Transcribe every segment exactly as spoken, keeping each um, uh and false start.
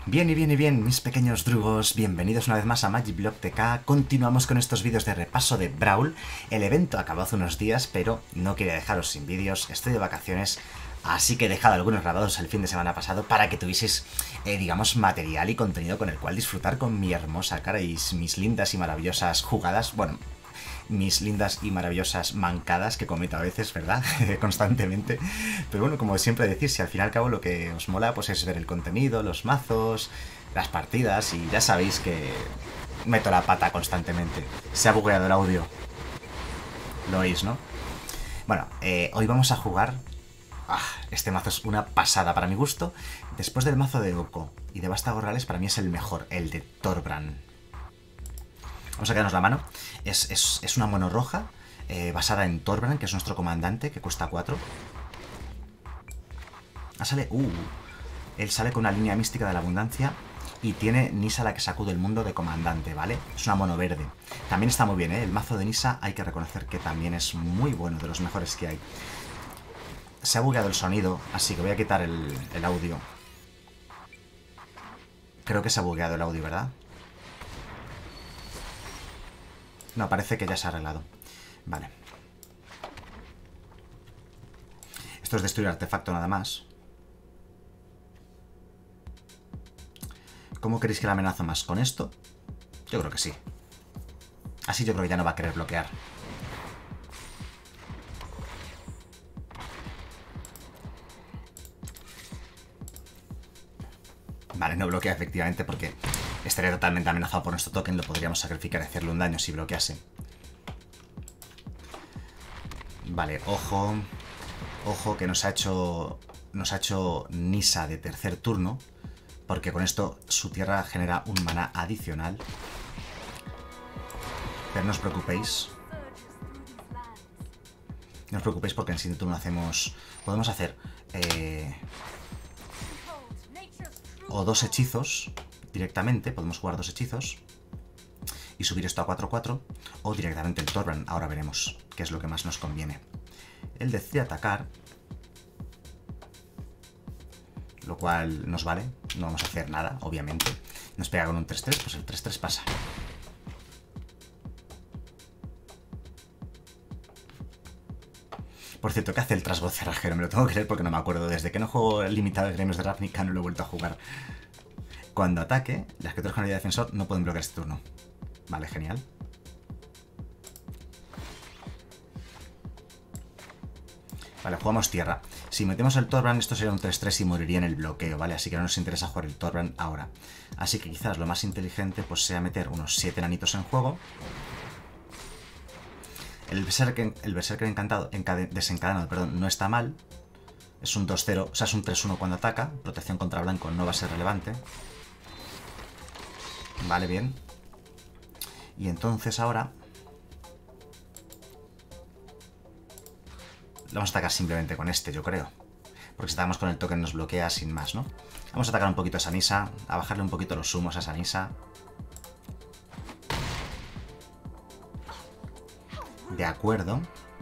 Bien y bien y bien, mis pequeños drugos, bienvenidos una vez más a Magiblock T K. Continuamos con estos vídeos de repaso de Brawl. El evento acabó hace unos días, pero no quería dejaros sin vídeos, estoy de vacaciones, así que he dejado algunos grabados el fin de semana pasado para que tuvieseis, eh, digamos, material y contenido con el cual disfrutar con mi hermosa cara y mis lindas y maravillosas jugadas, bueno, mis lindas y maravillosas mancadas que cometo a veces, ¿verdad? Constantemente. Pero bueno, como siempre decís, si al fin y al cabo lo que os mola pues es ver el contenido, los mazos, las partidas, y ya sabéis que meto la pata constantemente. Se ha bugueado el audio. Lo oís, ¿no? Bueno, eh, hoy vamos a jugar... Ah, este mazo es una pasada para mi gusto. Después del mazo de Oko y de Vástago-Rales, para mí es el mejor, el de Thorbrand. Vamos a quedarnos la mano. Es, es, es una mono roja eh, basada en Thorbrand, que es nuestro comandante, que cuesta cuatro. Ah, sale... Uh, él sale con una línea mística de la abundancia y tiene Nissa, la que sacude el mundo, de comandante, ¿vale? Es una mono verde. También está muy bien, ¿eh? El mazo de Nissa hay que reconocer que también es muy bueno, de los mejores que hay. Se ha bugueado el sonido, así que voy a quitar el, el audio. Creo que se ha bugueado el audio, ¿verdad? No, parece que ya se ha arreglado. Vale. Esto es destruir artefacto nada más. ¿Cómo queréis que la amenazo más? ¿Con esto? Yo creo que sí. Así yo creo que ya no va a querer bloquear. Vale, no bloquea efectivamente porque estaría totalmente amenazado por nuestro token. Lo podríamos sacrificar y hacerle un daño si bloquease. Vale, ojo. Ojo que nos ha hecho... Nos ha hecho Nissa de tercer turno. Porque con esto su tierra genera un maná adicional. Pero no os preocupéis. No os preocupéis porque en el siguiente turno hacemos... Podemos hacer... Eh, o dos hechizos directamente. Podemos jugar dos hechizos y subir esto a cuatro cuatro. O directamente el Thorbrand. Ahora veremos qué es lo que más nos conviene. Él decide atacar, lo cual nos vale. No vamos a hacer nada, obviamente. Nos pega con un tres tres, pues el tres tres pasa. Por cierto, ¿qué hace el trasgo cerrajero? Me lo tengo que leer porque no me acuerdo. Desde que no juego limitado de gremios de Ravnica no lo he vuelto a jugar. Cuando ataque, las criaturas con habilidad de defensor no pueden bloquear este turno. Vale, genial. Vale, jugamos tierra. Si metemos el Thorbrand, esto sería un tres tres y moriría en el bloqueo, ¿vale? Así que no nos interesa jugar el Thorbrand ahora. Así que quizás lo más inteligente pues sea meter unos siete enanitos en juego. El Berserker, el Berserker encantado, encade, desencadenado, perdón, no está mal. Es un dos cero, o sea, es un tres uno cuando ataca. Protección contra blanco no va a ser relevante. Vale, bien. Y entonces ahora... Vamos a atacar simplemente con este, yo creo. Porque si atacamos con el token nos bloquea sin más, ¿no? Vamos a atacar un poquito a esa Nissa, a bajarle un poquito los humos a esa Nissa. De acuerdo.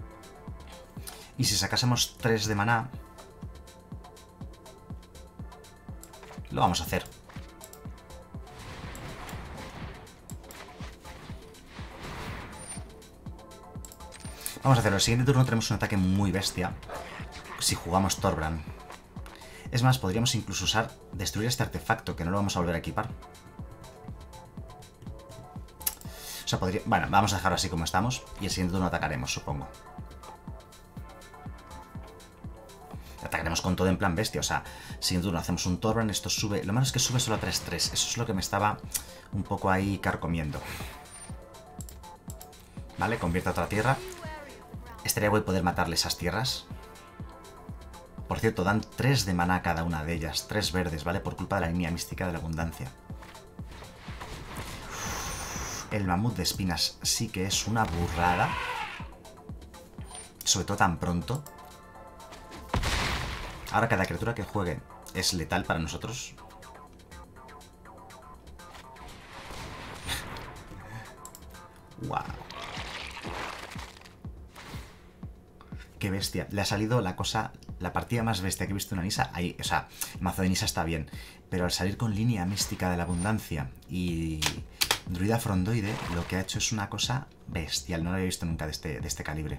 Y si sacásemos tres de maná... Lo vamos a hacer. Vamos a hacerlo. El siguiente turno tenemos un ataque muy bestia. Si jugamos Thorbrand. Es más, podríamos incluso usar destruir este artefacto, que no lo vamos a volver a equipar. O sea, podría... Bueno, vamos a dejarlo así como estamos. Y el siguiente turno atacaremos, supongo. Atacaremos con todo en plan bestia. O sea, siguiente turno hacemos un Thorbrand. Esto sube... Lo malo es que sube solo a tres tres. Eso es lo que me estaba un poco ahí carcomiendo. Vale, convierte a otra tierra. Estaría guay poder matarle esas tierras. Por cierto, dan tres de maná cada una de ellas. tres verdes, ¿vale? Por culpa de la línea mística de la abundancia. El mamut de espinas sí que es una burrada. Sobre todo tan pronto. Ahora cada criatura que juegue es letal para nosotros. Wow. Qué bestia. Le ha salido la cosa, la partida más bestia que he visto en una Nissa, ahí, o sea, el mazo de Nissa está bien, pero al salir con línea mística de la abundancia y druida frondoide, lo que ha hecho es una cosa bestial, no lo había visto nunca de este, de este calibre.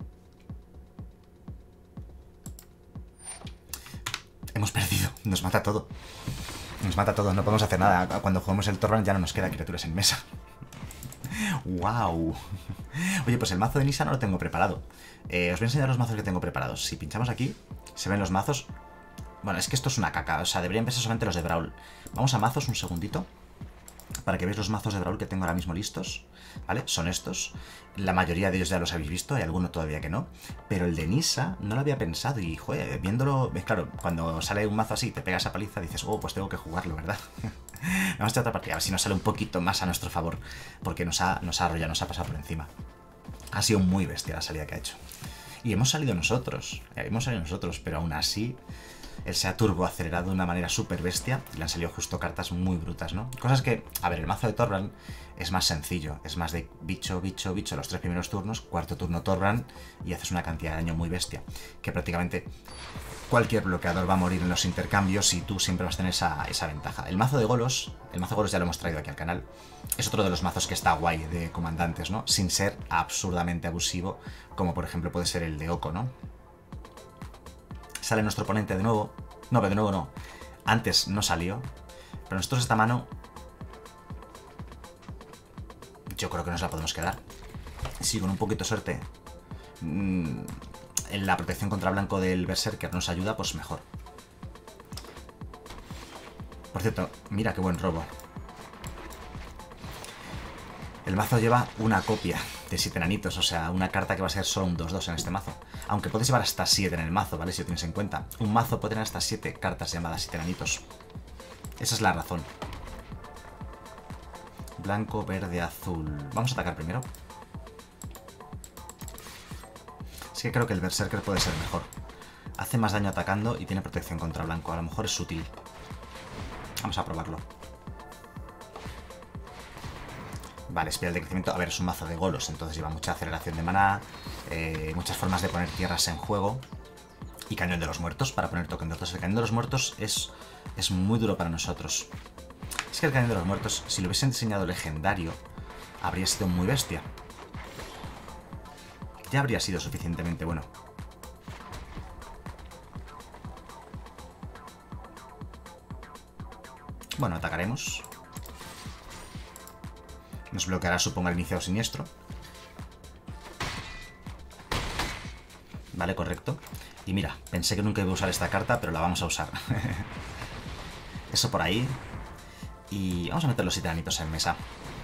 Hemos perdido, nos mata todo. Nos mata todo, no podemos hacer nada. Cuando jugamos el Torrent ya no nos quedan criaturas en mesa. ¡Wow! Oye, pues el mazo de Nissa no lo tengo preparado. Eh, os voy a enseñar los mazos que tengo preparados. Si pinchamos aquí, se ven los mazos. Bueno, es que esto es una caca. O sea, deberían empezar solamente los de Brawl. Vamos a mazos un segundito, para que veáis los mazos de Brawl que tengo ahora mismo listos. ¿Vale? Son estos. La mayoría de ellos ya los habéis visto, hay alguno todavía que no. Pero el de Nissa no lo había pensado y, joder, viéndolo... Claro, cuando sale un mazo así, te pegas a paliza, dices, oh, pues tengo que jugarlo, ¿verdad? Vamos a echar otra partida, a ver si nos sale un poquito más a nuestro favor. Porque nos ha, nos ha arrollado, nos ha pasado por encima. Ha sido muy bestia la salida que ha hecho. Y hemos salido nosotros, hemos salido nosotros, pero aún así... Él se ha turbo acelerado de una manera súper bestia y le han salido justo cartas muy brutas, ¿no? Cosas que, a ver, el mazo de Torbrand es más sencillo, es más de bicho, bicho, bicho los tres primeros turnos, cuarto turno Torbrand y haces una cantidad de daño muy bestia, que prácticamente cualquier bloqueador va a morir en los intercambios y tú siempre vas a tener esa, esa ventaja. El mazo de Golos, el mazo de Golos ya lo hemos traído aquí al canal, es otro de los mazos que está guay de comandantes, ¿no? Sin ser absurdamente abusivo, como por ejemplo puede ser el de Oko, ¿no? Sale nuestro oponente de nuevo. No, pero de nuevo no. Antes no salió. Pero nosotros esta mano... Yo creo que nos la podemos quedar. Si con un poquito de suerte... Mmm, en la protección contra blanco del Berserker nos ayuda, pues mejor. Por cierto, mira qué buen robo. El mazo lleva una copia de siete enanitos, o sea, una carta que va a ser solo un dos dos en este mazo. Aunque puedes llevar hasta siete en el mazo, ¿vale? Si lo tienes en cuenta. Un mazo puede tener hasta siete cartas llamadas siete enanitos. Esa es la razón. Blanco, verde, azul. Vamos a atacar primero. Es que creo que el Berserker puede ser mejor. Hace más daño atacando y tiene protección contra blanco. A lo mejor es sutil. Vamos a probarlo. Vale, espiral de crecimiento. A ver, es un mazo de Golos, entonces lleva mucha aceleración de maná, eh, muchas formas de poner tierras en juego. Y cañón de los muertos para poner token de otros. El cañón de los muertos es, es muy duro para nosotros. Es que el cañón de los muertos, si lo hubiesen diseñado legendario, habría sido muy bestia. Ya habría sido suficientemente bueno. Bueno, atacaremos. Nos bloqueará, supongo, el iniciado siniestro. Vale, correcto. Y mira, pensé que nunca iba a usar esta carta, pero la vamos a usar. Eso por ahí. Y vamos a meter los siete enanitos en mesa.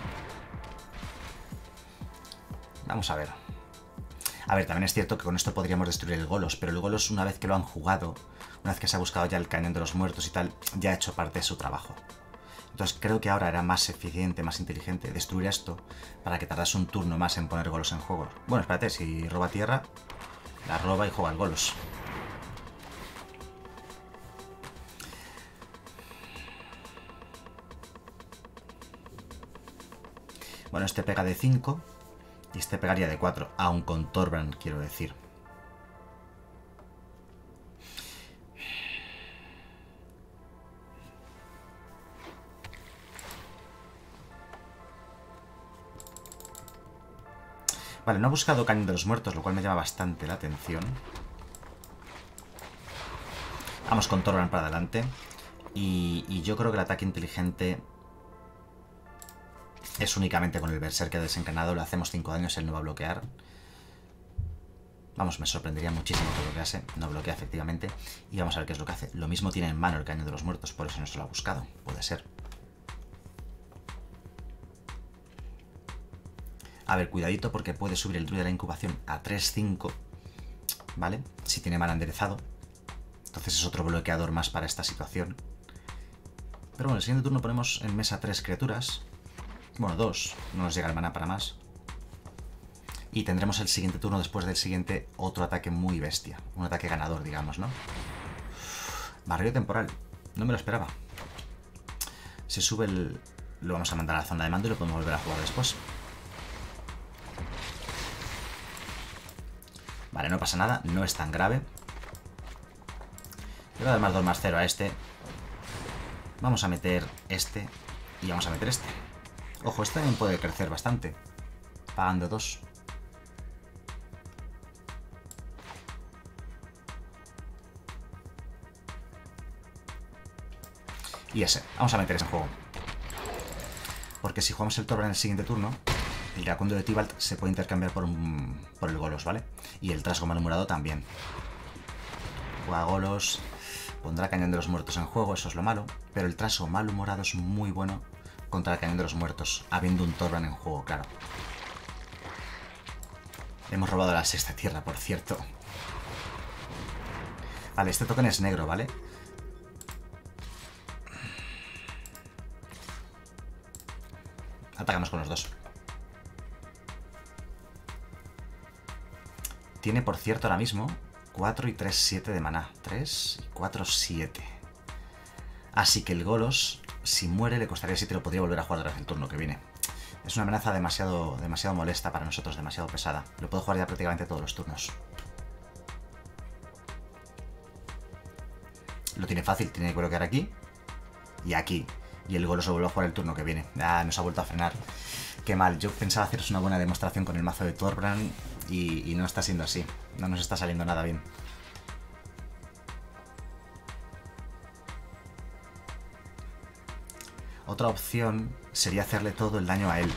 Vamos a ver. A ver, también es cierto que con esto podríamos destruir el Golos, pero el Golos, una vez que lo han jugado, una vez que se ha buscado ya el cañón de los muertos y tal, ya ha hecho parte de su trabajo. Entonces creo que ahora era más eficiente, más inteligente destruir esto para que tardase un turno más en poner Golos en juego. Bueno, espérate, si roba tierra, la roba y juega el Golos. Bueno, este pega de cinco y este pegaría de cuatro, aun con Torbrand, quiero decir. Vale, no ha buscado cañón de los muertos, lo cual me llama bastante la atención. Vamos con Torbrand para adelante. Y, y yo creo que el ataque inteligente es únicamente con el Berserker desencadenado. Le hacemos cinco daños, él no va a bloquear. Vamos, me sorprendería muchísimo que bloquease. No bloquea, efectivamente. Y vamos a ver qué es lo que hace. Lo mismo tiene en mano el cañón de los muertos, por eso no se lo ha buscado. Puede ser. A ver, cuidadito porque puede subir el druida de la incubación a tres cinco, ¿vale? Si tiene mana enderezado. Entonces es otro bloqueador más para esta situación. Pero bueno, el siguiente turno ponemos en mesa tres criaturas. Bueno, dos. No nos llega el mana para más. Y tendremos el siguiente turno, después del siguiente, otro ataque muy bestia. Un ataque ganador, digamos, ¿no? Barrio temporal. No me lo esperaba. Se sube el... Lo vamos a mandar a la zona de mando y lo podemos volver a jugar después. Vale, no pasa nada, no es tan grave. Le voy a dar más dos más cero a este. Vamos a meter este. Y vamos a meter este. Ojo, este también puede crecer bastante. Pagando dos. Y ese. Vamos a meter ese en juego. Porque si jugamos el Torbran en el siguiente turno, el Iracundo de Tibalt se puede intercambiar por, un, por el Golos, ¿vale? Y el Trasgo Malhumorado también. Juega Golos. Pondrá Cañón de los Muertos en juego, eso es lo malo. Pero el Trasgo Malhumorado es muy bueno contra el Cañón de los Muertos, habiendo un Torbran en juego, claro. Hemos robado la sexta tierra, por cierto. Vale, este token es negro, ¿vale? Atacamos con los dos. Tiene, por cierto, ahora mismo cuatro y tres, siete de maná. tres y cuatro, siete. Así que el Golos, si muere, le costaría siete y lo podría volver a jugar durante el turno que viene. Es una amenaza demasiado, demasiado molesta para nosotros, demasiado pesada. Lo puedo jugar ya prácticamente todos los turnos. Lo tiene fácil, tiene que bloquear aquí y aquí. Y el Golos lo vuelve a jugar el turno que viene. Ah, nos ha vuelto a frenar. Qué mal. Yo pensaba haceros una buena demostración con el mazo de Torbran y, y no está siendo así. No nos está saliendo nada bien. Otra opción sería hacerle todo el daño a él.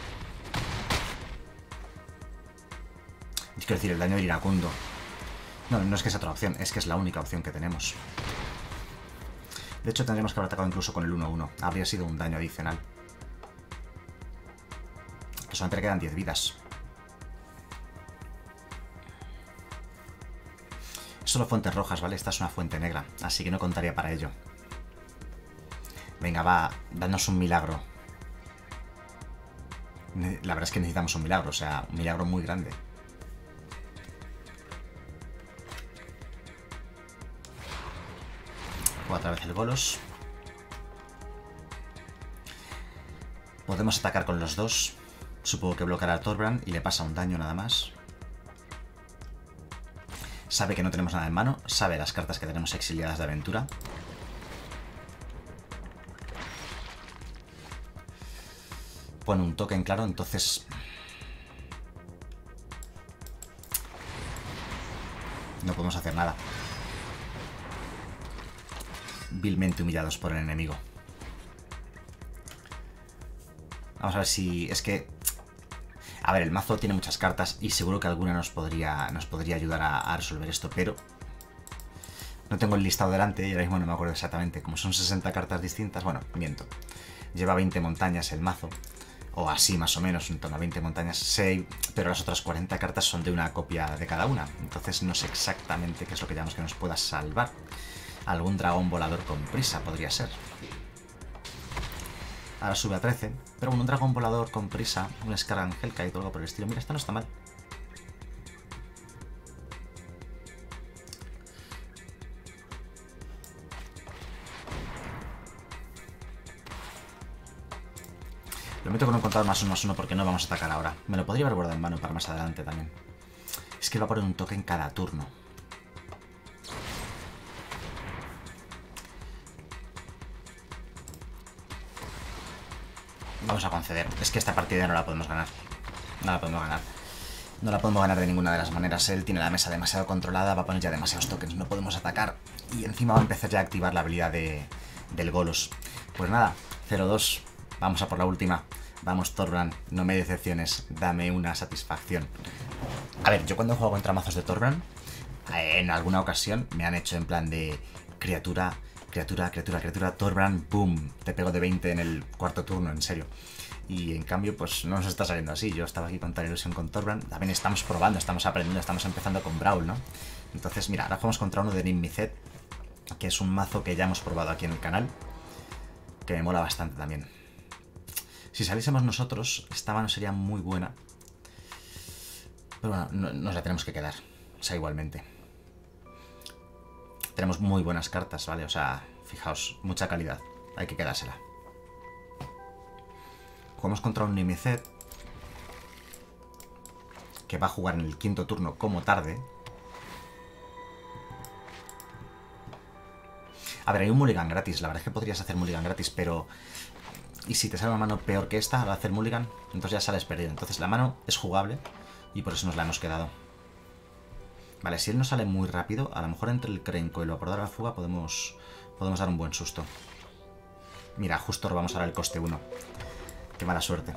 Quiero decir, el daño del Iracundo. No, no es que sea otra opción, es que es la única opción que tenemos. De hecho, tendríamos que haber atacado incluso con el uno uno. Habría sido un daño adicional. Que solamente le quedan diez vidas. Es solo fuentes rojas, ¿vale? Esta es una fuente negra, así que no contaría para ello. Venga, va, danos un milagro. La verdad es que necesitamos un milagro, o sea, un milagro muy grande. Juego otra vez el Golos. Podemos atacar con los dos. Supongo que bloqueará a Torbran y le pasa un daño nada más. Sabe que no tenemos nada en mano. Sabe las cartas que tenemos exiliadas de aventura. Pone un token claro, entonces... no podemos hacer nada. Vilmente humillados por el enemigo. Vamos a ver si... es que... a ver, el mazo tiene muchas cartas y seguro que alguna nos podría, nos podría ayudar a, a resolver esto, pero... no tengo el listado delante y ahora mismo no me acuerdo exactamente. Como son sesenta cartas distintas, bueno, miento. Lleva veinte montañas el mazo. O así más o menos, en torno a veinte montañas, seis, pero las otras cuarenta cartas son de una copia de cada una. Entonces no sé exactamente qué es lo que llamamos que nos pueda salvar. Algún dragón volador con prisa podría ser. Ahora sube a trece, pero bueno, un dragón volador con prisa, un Scar Angelka y todo algo por el estilo. Mira, esta no está mal. Lo meto con un contador más uno más uno porque no vamos a atacar ahora. Me lo podría haber guardado en mano para más adelante también. Es que va a poner un toque en cada turno. Vamos a conceder. Es que esta partida no la podemos ganar. No la podemos ganar. No la podemos ganar de ninguna de las maneras. Él tiene la mesa demasiado controlada, va a poner ya demasiados tokens, no podemos atacar. Y encima va a empezar ya a activar la habilidad de, del Golos. Pues nada, cero dos. Vamos a por la última. Vamos, Torbran, no me decepciones. Dame una satisfacción. A ver, yo cuando juego contra mazos de Torbran, en alguna ocasión me han hecho en plan de criatura, criatura, criatura, criatura, Torbran, boom, te pego de veinte en el cuarto turno, en serio. Y en cambio, pues no nos está saliendo así. Yo estaba aquí con tal ilusión con Torbran. También estamos probando, estamos aprendiendo, estamos empezando con Brawl, ¿no? Entonces, mira, ahora jugamos contra uno de Niv-Mizzet, que es un mazo que ya hemos probado aquí en el canal, que me mola bastante también. Si saliésemos nosotros, esta mano sería muy buena. Pero bueno, no, nos la tenemos que quedar. O sea, igualmente. Tenemos muy buenas cartas, ¿vale? O sea, fijaos, mucha calidad. Hay que quedársela. Jugamos contra un Niv-Mizzet, que va a jugar en el quinto turno como tarde. A ver, hay un mulligan gratis. La verdad es que podrías hacer mulligan gratis, pero... ¿Y si te sale una mano peor que esta al hacer mulligan? Entonces ya sales perdido. Entonces la mano es jugable y por eso nos la hemos quedado. Vale, si él no sale muy rápido, a lo mejor entre el Krenko y el evaporador a la fuga podemos, podemos dar un buen susto. Mira, justo robamos ahora el coste uno. Qué mala suerte.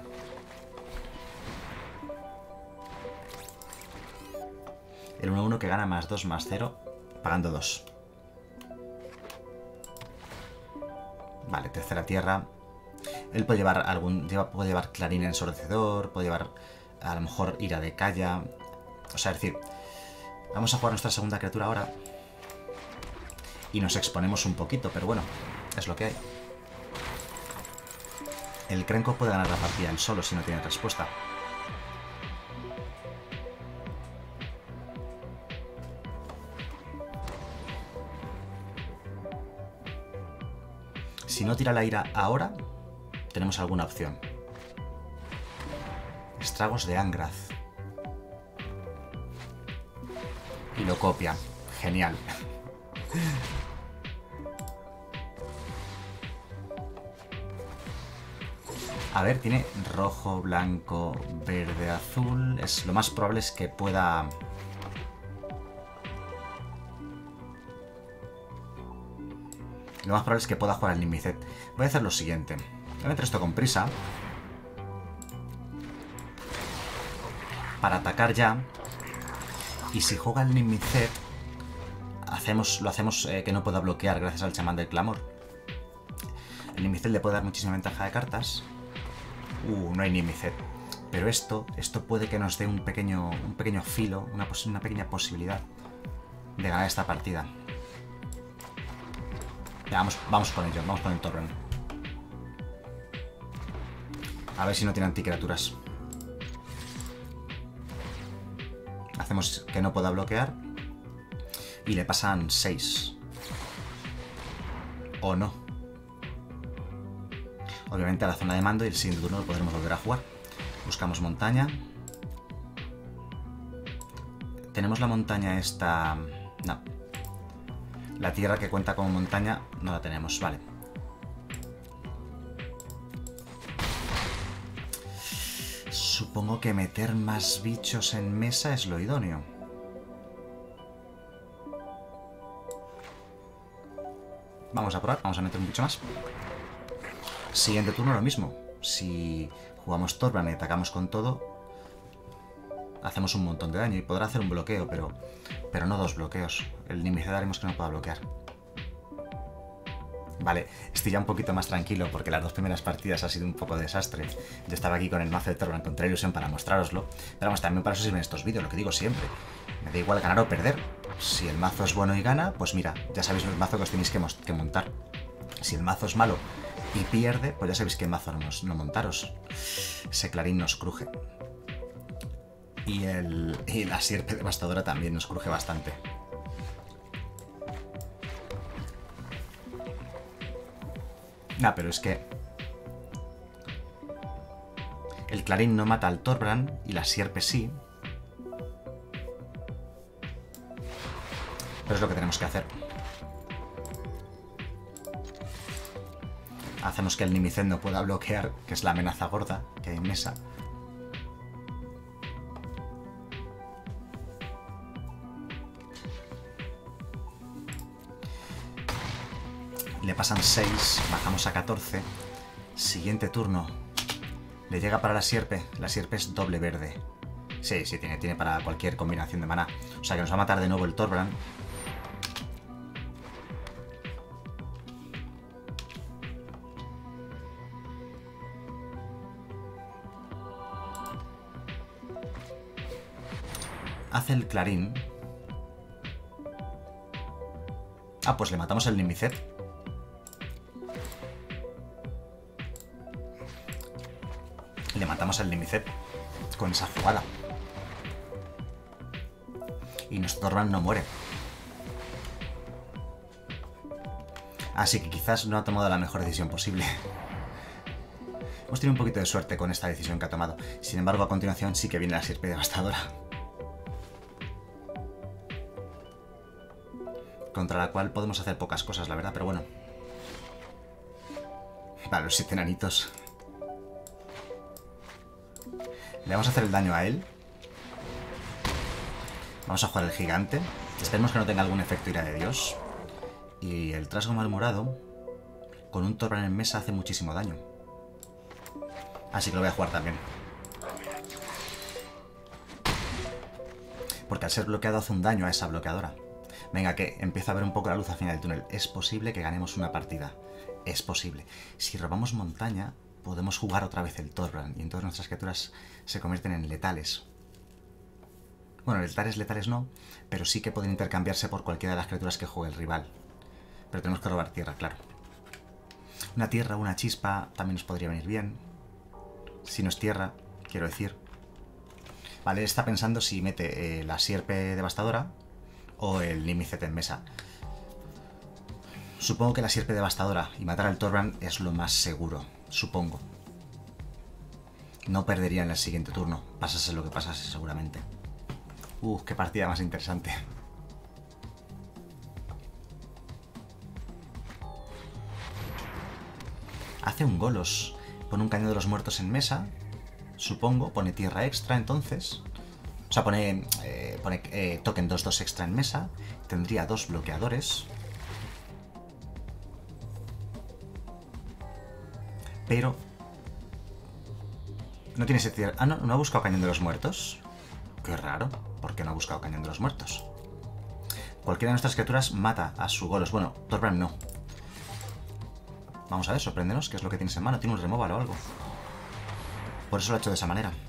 El uno uno que gana más dos más cero, pagando dos. Vale, tercera tierra. Él puede llevar algún. Lleva, puede llevar Clarín Ensordecedor, puede llevar a lo mejor Ira de Calla. O sea, es decir, vamos a jugar nuestra segunda criatura ahora. Y nos exponemos un poquito, pero bueno, es lo que hay. El Krenko puede ganar la partida él solo si no tiene respuesta. Si no tira la ira ahora, tenemos alguna opción. Estragos de Angrath. Y lo copia. Genial. A ver, tiene rojo, blanco, verde, azul. Es, lo más probable es que pueda... Lo más probable es que pueda jugar al Nimicet. Voy a hacer lo siguiente. Voy a meter esto con prisa. Para atacar ya. Y si juega el Nimicet, hacemos, lo hacemos eh, que no pueda bloquear gracias al chamán del clamor. El Nimicet le puede dar muchísima ventaja de cartas. Uh, no hay Nimicet. Pero esto, esto puede que nos dé un pequeño, un pequeño filo, una, una pequeña posibilidad de ganar esta partida. Ya, vamos, vamos con ello, vamos con el Torrent. A ver si no tiene anticriaturas. Hacemos que no pueda bloquear. Y le pasan seis. O no. Obviamente a la zona de mando y el siguiente turno lo podremos volver a jugar. Buscamos montaña. Tenemos la montaña esta... No. La tierra que cuenta como montaña no la tenemos, vale. Supongo que meter más bichos en mesa es lo idóneo. Vamos a probar, vamos a meter un bicho más. Siguiente turno lo mismo. Si jugamos Torbrand y atacamos con todo, hacemos un montón de daño y podrá hacer un bloqueo, pero, pero no dos bloqueos. El Nimicet haremos que no pueda bloquear. Vale, estoy ya un poquito más tranquilo porque las dos primeras partidas ha sido un poco de desastre. Yo estaba aquí con el mazo de Torbrand contra Ilusión para mostraroslo. Pero vamos, también para eso sirven estos vídeos, lo que digo siempre. Me da igual ganar o perder. Si el mazo es bueno y gana, pues mira, ya sabéis el mazo que os tenéis que, que montar. Si el mazo es malo y pierde, pues ya sabéis qué mazo no, no montaros. Ese Clarín nos cruje. Y, el, y la Sierpe Devastadora también nos cruje bastante. Nah, pero es que... El Clarín no mata al Torbrand y la Sierpe sí. Pero es lo que tenemos que hacer. Hacemos que el Nimicet no pueda bloquear, que es la amenaza gorda que hay en mesa. Le pasan seis, bajamos a catorce. Siguiente turno. Le llega para la Sierpe. La Sierpe es doble verde. Sí, sí, tiene, tiene para cualquier combinación de maná. O sea que nos va a matar de nuevo el Torbrand. Hace el Clarín. Ah, pues le matamos el Nimicet. Le matamos al Nimicet con esa jugada. Y nuestro Torbrand no muere. Así que quizás no ha tomado la mejor decisión posible. Hemos tenido un poquito de suerte con esta decisión que ha tomado. Sin embargo, a continuación sí que viene la Sierpe Devastadora. contra la cual podemos hacer pocas cosas, la verdad, pero bueno. Vale, los siete enanitos. Le vamos a hacer el daño a él. Vamos a jugar el gigante. Esperemos que no tenga algún efecto ira de Dios. Y el trasgo malhumorado, con un Thorban en mesa, hace muchísimo daño. Así que lo voy a jugar también. Porque al ser bloqueado hace un daño a esa bloqueadora. Venga, que empiezo a ver un poco la luz al final del túnel. Es posible que ganemos una partida. Es posible. Si robamos montaña, podemos jugar otra vez el Thorban. Y entonces nuestras criaturas se convierten en letales. Bueno, letales, letales no. Pero sí que pueden intercambiarse por cualquiera de las criaturas que juegue el rival. Pero tenemos que robar tierra, claro. Una tierra o una chispa también nos podría venir bien. Si no es tierra, quiero decir. Vale, está pensando si mete eh, la sierpe devastadora o el Nimicet en mesa. Supongo que la sierpe devastadora y matar al Thorban es lo más seguro. Supongo. No perdería en el siguiente turno. Pasase lo que pasase, seguramente. Uh, qué partida más interesante. Hace un Golos. Pone un cañón de los muertos en mesa. Supongo. Pone tierra extra, entonces. O sea, pone, eh, pone eh, token dos dos extra en mesa. Tendría dos bloqueadores. Pero... no tiene ese tierra... Ah, no, no ha buscado cañón de los muertos. Qué raro. ¿Por qué no ha buscado cañón de los muertos? Cualquiera de nuestras criaturas mata a su Golos. Bueno, Thorban no. Vamos a ver, sorpréndenos. ¿Qué es lo que tienes en mano? Tiene un removal o algo. Por eso lo ha hecho de esa manera.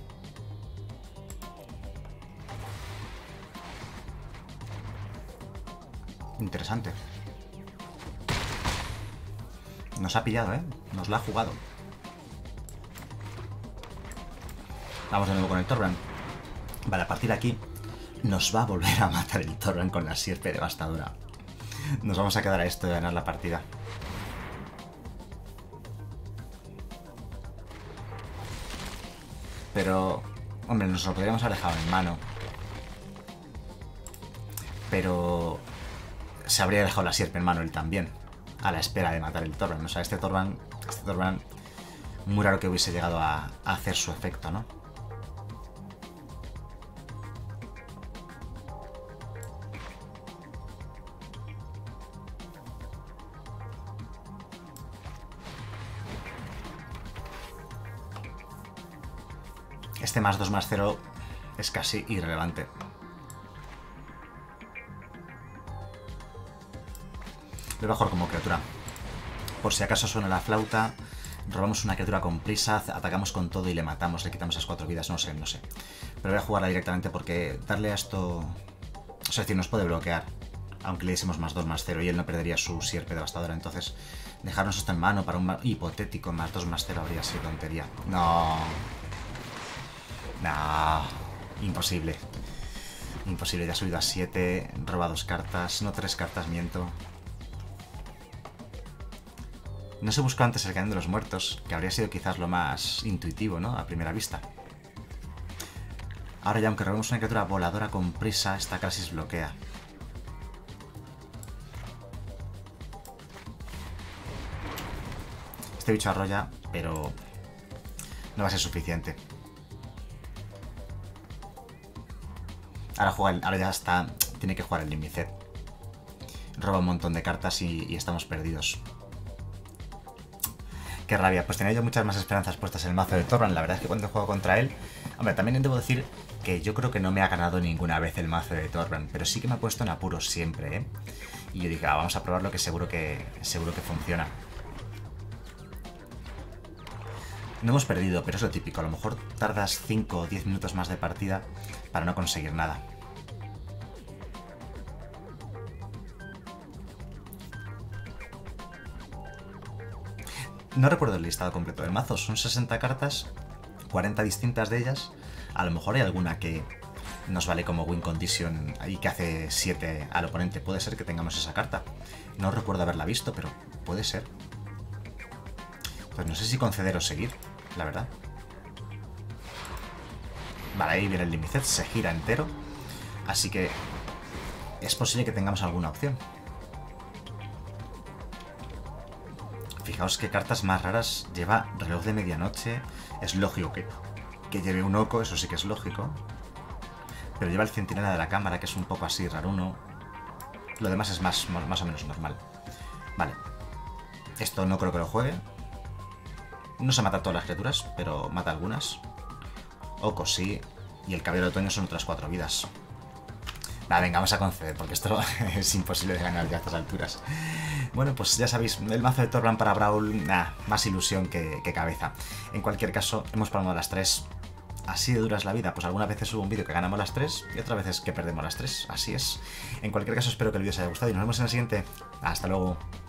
Interesante. Nos ha pillado, ¿eh? Nos la ha jugado. Vamos de nuevo con el Thorban. Vale, a partir de aquí nos va a volver a matar el Thorban con la sierpe devastadora. Nos vamos a quedar a esto de ganar la partida. Pero... hombre, nos lo podríamos haber dejado en mano. Pero... se habría dejado la sierpe en mano él también. A la espera de matar el Thorban. O sea, este Thorban... Este Thorban... muy raro que hubiese llegado a, a hacer su efecto, ¿no? Este más dos más cero es casi irrelevante. Lo voy a jugar como criatura. Por si acaso suena la flauta, robamos una criatura con prisa, atacamos con todo y le matamos, le quitamos esas cuatro vidas, no sé, no sé. Pero voy a jugarla directamente porque darle a esto... o sea, es decir, nos puede bloquear, aunque le diésemos más dos más cero y él no perdería su sierpe devastadora. Entonces, dejarnos esto en mano para un hipotético más dos más cero habría sido tontería. No... No, imposible. Imposible, ya ha subido a siete, roba dos cartas, no tres cartas, miento. No se buscó antes el cañón de los muertos, que habría sido quizás lo más intuitivo, ¿no? A primera vista. Ahora ya, aunque robemos una criatura voladora con prisa, esta Crasis bloquea. Este bicho arrolla, pero no va a ser suficiente. Ahora, juega el, ahora ya está, tiene que jugar el Nimicet. Roba un montón de cartas y, y estamos perdidos. Qué rabia, pues tenía yo muchas más esperanzas puestas en el mazo de Thorban. La verdad es que cuando juego contra él... hombre, también debo decir que yo creo que no me ha ganado ninguna vez el mazo de Thorban, pero sí que me ha puesto en apuros siempre, ¿eh? Y yo dije, ah, vamos a probarlo que seguro que, seguro que funciona. No hemos perdido, pero es lo típico. A lo mejor tardas cinco o diez minutos más de partida para no conseguir nada. No recuerdo el listado completo del mazo. Son sesenta cartas, cuarenta distintas de ellas. A lo mejor hay alguna que nos vale como win condition y que hace siete al oponente. Puede ser que tengamos esa carta. No recuerdo haberla visto, pero puede ser. Pues no sé si conceder o seguir, la verdad. Vale, ahí viene el Nimicet, se gira entero. Así que es posible que tengamos alguna opción. Fijaos qué cartas más raras. Lleva reloj de medianoche. Es lógico que, que lleve un oco, eso sí que es lógico. Pero lleva el centinela de la cámara, que es un poco así raruno. Lo demás es más, más o menos normal. Vale. Esto no creo que lo juegue. No se mata a todas las criaturas, pero mata algunas. Oco sí. Y el caballero de otoño son otras cuatro vidas. Nada, venga, vamos a conceder, porque esto es imposible de ganar ya a estas alturas. Bueno, pues ya sabéis, el mazo de Torbran para Brawl, nah, más ilusión que, que cabeza. En cualquier caso, hemos palmado las tres. Así de dura es la vida, pues algunas veces subo un vídeo que ganamos las tres y otras veces que perdemos las tres, así es. En cualquier caso, espero que el vídeo os haya gustado y nos vemos en el siguiente. Hasta luego.